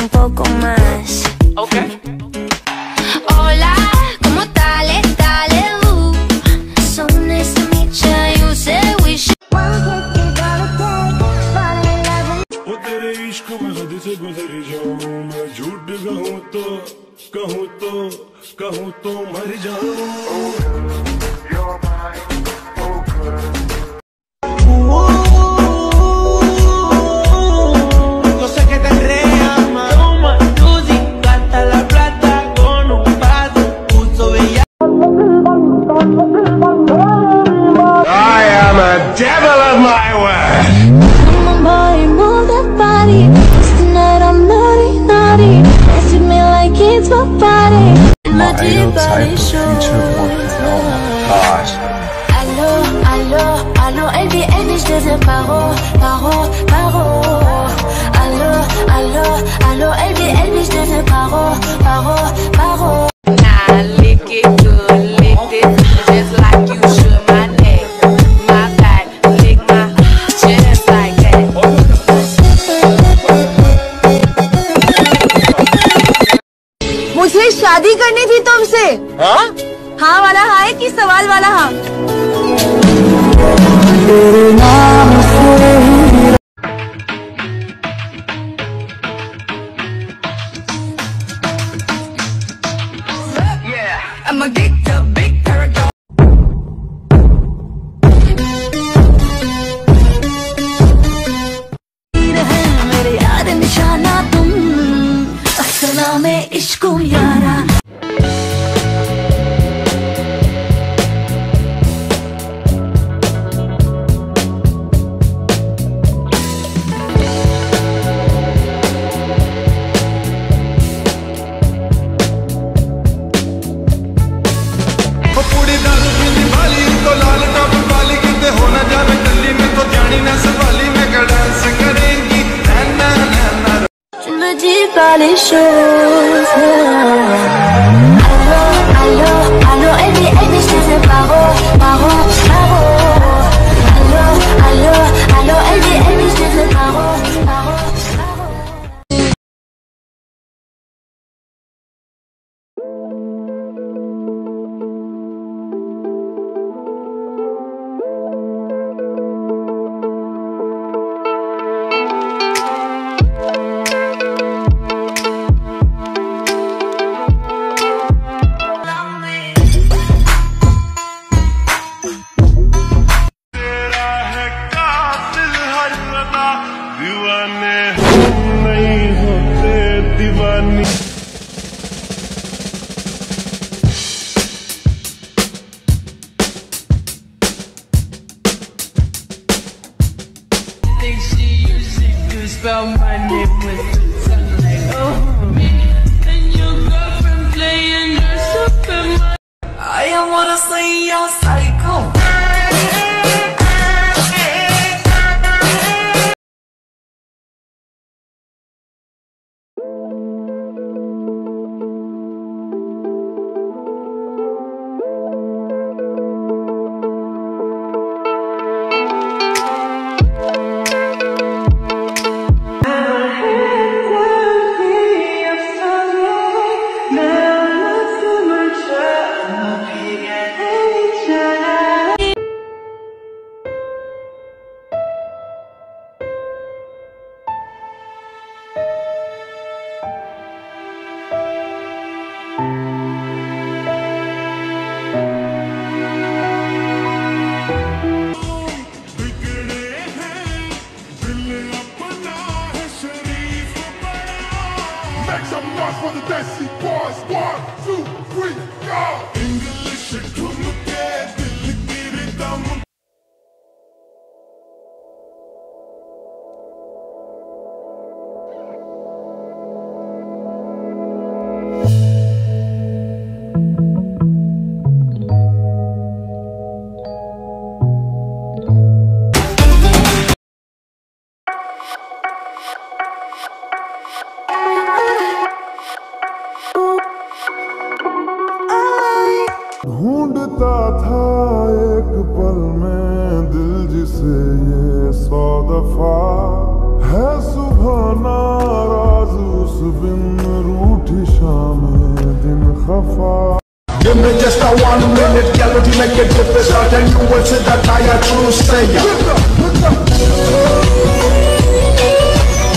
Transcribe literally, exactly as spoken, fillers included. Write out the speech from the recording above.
un poco más. Okay. Hola, ¿cómo tale, tale, uh? So nice to meet ya, you say we should. ओ तेरे इश्क में हद से गुजर जाऊं मैं, झूठ कहूं तो कहूं तो कहूं तो मर जाऊं। I am a devil of my word. Come on, boy, move that body. Tonight I'm naughty, naughty. Dance with me like it's my party. My idol type of future boyfriend. Oh my gosh. Allo, allo, allo, elle dit, elle dit, je deviens paro, paro, paro. Allo, allo, allo, elle dit, elle dit, je deviens paro, paro, paro. Nah, lick it good, lick it just like you should. My neck, my back, lick my just like that. मुझे शादी करनी थी तुमसे। हाँ? हाँ वाला हाँ है कि सवाल वाला हाँ? I'm a geek, a big character. मेरे याद निशाना तुम, असला में इश्क यारा। Tu me dis pas les choses. Allo, allo, allo, elle dit, elle dit, je te fais paro, paro, paro. Allo, allo, allo, elle dit, elle dit, je te fais paro, paro, paro. दीवाने नहीं होते दीवानी। Think she usually could spell my name with something like oh me and your girlfriend playing your Superman. I am wanna say you're psycho. Make some noise for the Desi boys. One, two, three, go. English तुम के दिल की rhythm. ढूंढता था एक पल में दिल जिसे ये सौ दफा है सुबह नाराज उस बिन रूठी शाम दिन खफा। Give me just a one minute, girl, would you make it different? I'll tell you what's it that I a true sayer.